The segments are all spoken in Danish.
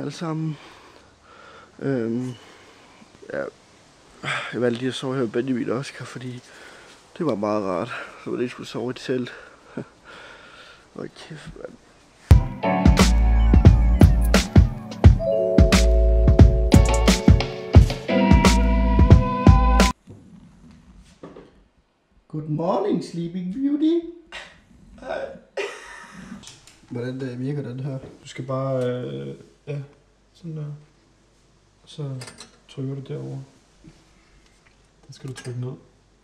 alle sammen. Ja, jeg valgte lige at sove her med Benjamin og Oscar, fordi det var meget rart. Så var det ikke skulle sove i et telt. Hvor kæft, mand. Good morning, Sleeping Beauty. Hvordan virker den her? Du skal bare, ja, sådan der. Så trykker du derover. Den skal du trykke ned.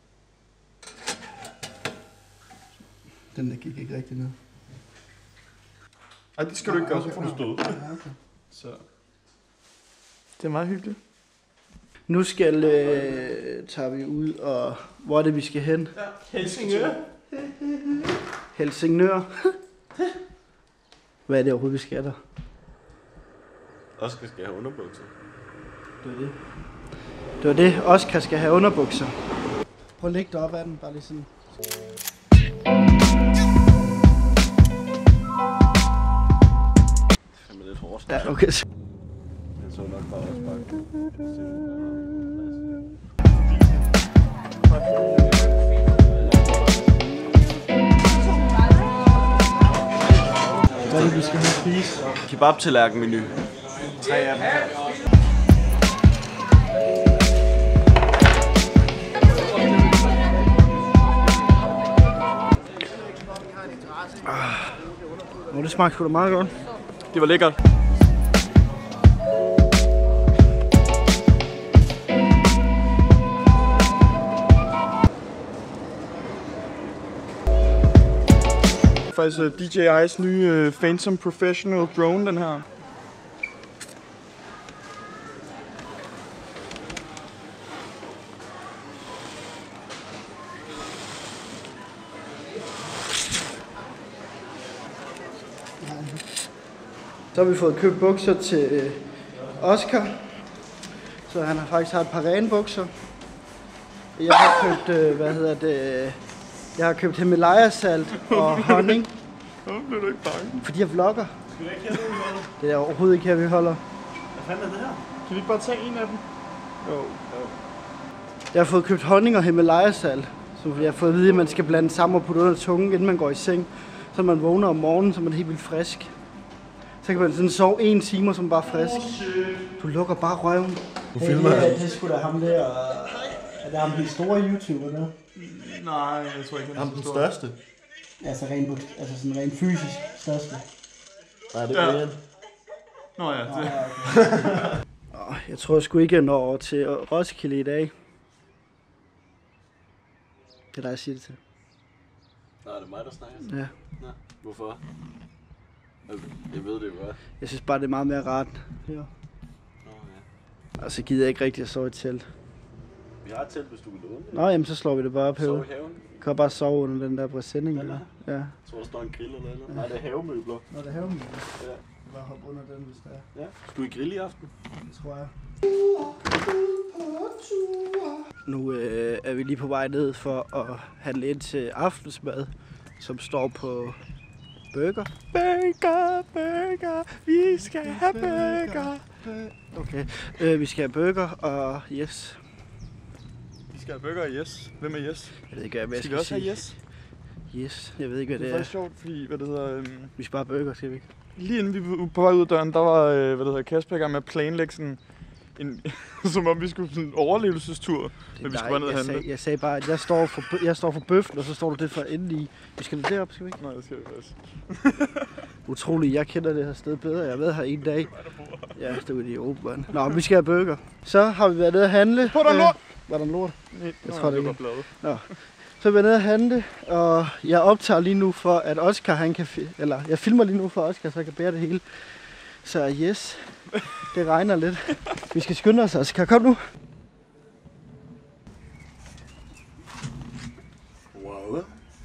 Den der gik ikke rigtig ned. Ej, det skal du ikke gøre, så får du stået. Ja, okay. Så. Det er meget hyggeligt. Nu skal tager vi ud, og hvor er det, vi skal hen? Ja, Helsingør. Helsingør. Hvad er det overhovedet, vi skal der? Oscar skal have underbukser. Det var det. Det var det. Oscar skal have underbukser. Prøv at lægge dig op ad den, bare lige sådan. Det er lidt hårdt. Ja, okay. Jeg så nok bare også bare. Hvad er det, vi skal have spise? Kebab-tallerken-menu. 3 af dem. Det smagte sgu da meget godt. Det var lækkert. Faktisk DJI's nye Phantom Professional drone, den her. Så har vi fået købt bukser til Oscar. Så han har faktisk et par rene bukser. Jeg har købt, jeg har købt Himalaya-salt og honning. Bliver du ikke bange? Fordi jeg vlogger. Det er overhovedet ikke her, vi holder. Hvad fanden er det her? Kan vi ikke bare tage en af dem? Jo. Jeg har fået købt honning og Himalaya-salt. Så jeg har fået at vide, at man skal blande sammen og putte under tungen, inden man går i seng. Så man vågner om morgenen, så man er helt vildt frisk. Så kan man sådan sove 1 time, som bare frisk. Du lukker bare røven. Du filmer det er sgu da ham der. Er det ham den store YouTuber der? Nej, jeg tror ikke, Ham den største? Altså sådan rent fysisk største. Nej, det er Brian. Nå ja, det. Jeg tror sgu ikke, jeg når over til Roskilde i dag. Det er dig, jeg siger det til. Nej, det er mig, der snakker. Ja. Nå, hvorfor? Jeg ved det jo godt. Jeg synes bare, det er meget mere rart. Ja. Nå, ja. Og så gider jeg ikke rigtig at sove i telt. Vi har et telt, hvis du vil låne det. Nå, jamen så slår vi det bare op Sove her. i haven. Du kan bare sove under den der præsending. Den Ja. Jeg tror, der står en grill eller noget. Ja. Nej, det er havemøbler. Nå, det er haven. Ja. Bare hoppe under den, hvis der er. Ja. Skal du i grill i aften? Det tror jeg. Nu er vi lige på vej ned for at handle ind til aftensmad, som står på burger. Burger, vi skal have burger. Okay, vi skal have burger og yes. Vi skal have burger, yes. Hvem er yes? Jeg ved ikke, hvad jeg Skal vi også have yes? Yes, jeg ved ikke, hvad Det det er er. faktisk sjovt, fordi, hvad det hedder... Vi skal bare have burger, skal vi ikke? Lige inden vi var på vej ud af døren, der var, hvad det hedder, Kasper i gang med at planlægge sådan som om vi skulle sådan en overlevelsestur, men vi skulle bare ned og handle. Jeg sagde bare, at jeg står for bøffen, og så står du det for endelig. Vi skal derop, skal vi ikke? Nej, det skal vi faktisk. Utroligt, jeg kender det her sted bedre. Jeg har været her en dag. Ja, det var idiot, mand. Nå, vi skal have burger. Så har vi været nede at handle. På der lort! Var der en lort? Nej, Jeg tror det var ikke. bladet. Nå. Så er vi nede at handle, og jeg optager lige nu for, at Oscar han kan... Eller, jeg filmer lige nu for Oscar, så jeg kan bære det hele. Så yes, det regner lidt. Vi skal skynde os, Oscar. Kom nu. Wow.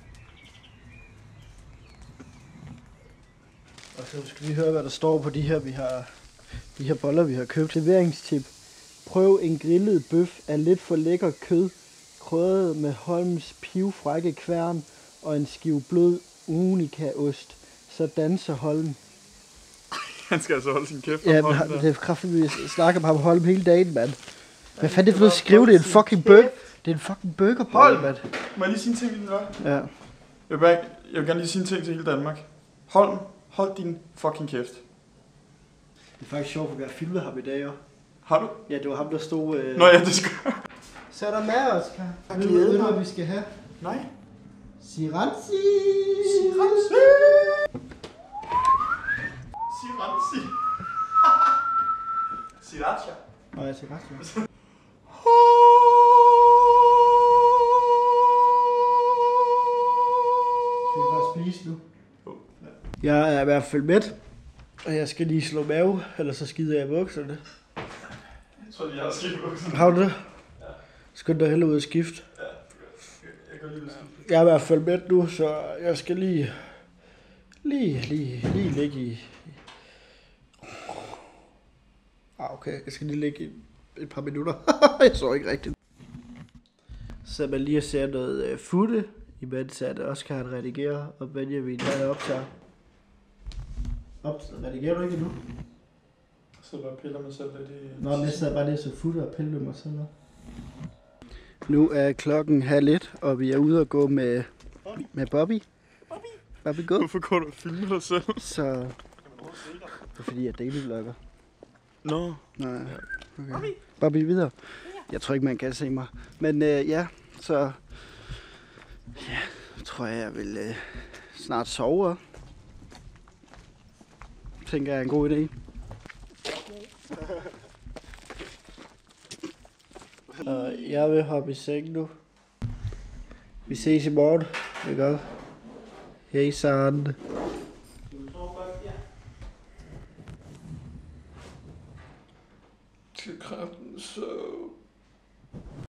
Og så skal vi høre, hvad der står på de her boller, vi har købt. Leveringstip. Prøv en grillet bøf af lidt for lækker kød, krydret med Holms pivfrække kværn og en skive blød unikaost. Så danser Holm. Han skal altså holde sin kæft. Ja, men det er kraftigt, vi snakker med ham og Holm hele dagen, mand. Hvad fanden er det for noget at skrive? Det er en fucking burger. Det er en fucking burger på, mand. Må jeg lige sige en ting, eller? Ja. Jeg vil gerne lige sige en ting til hele Danmark. Hold din fucking kæft. Det er faktisk sjovt, at vi har filmet ham i dag, jo. Har du? Ja, det var ham, der stod... Nå ja, det skal. Så er der med, Oscar. Ved du, hvad vi skal have? Nej. Siranzi! Siranzi! Siranzi! Sriracha. Nå, ja, Siranzi. Skal vi bare spise nu? Jeg er i hvert fald mæt, og jeg skal lige slå mave, ellers så skider jeg i bukserne. Jeg tror lige, jeg har skidt i bukserne. Har du det? Skynd dig hellere ud at skifte. Ja, jeg går lige ud at skifte. Jeg er i hvert fald mæt nu, så jeg skal lige ligge i... Okay, jeg skal lige ligge i et par minutter. Jeg så ikke rigtigt. Så man lige ser noget futte, imens at Oscar han redigerer, og Benjamin der optager. Redigerer du ikke endnu? Så bare piller mig selv lidt i... Nå, men jeg sad bare lige så futte og pille mig selv. Nu er klokken 12:30, og vi er ude og gå med Bobby. Bobby, gå. Hvorfor går du og filmer dig selv? Så... Det er fordi, jeg er daily vlogger. Nå. Nej, okay. Bobby, videre. Jeg tror ikke, man kan se mig. Men ja, så... Ja, tror jeg vil snart sove. Tænker jeg er en god idé. Og jeg vil hoppe i seng nu. Vi ses i morgen. Det er godt. Hej, Sande. Til kraften så...